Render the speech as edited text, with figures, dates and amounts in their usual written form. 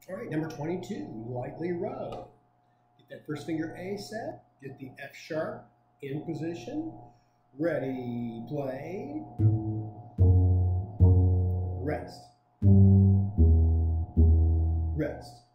All right, number 22, lightly row. Get that first finger A set, get the F sharp in position. Ready, play. Rest. Rest.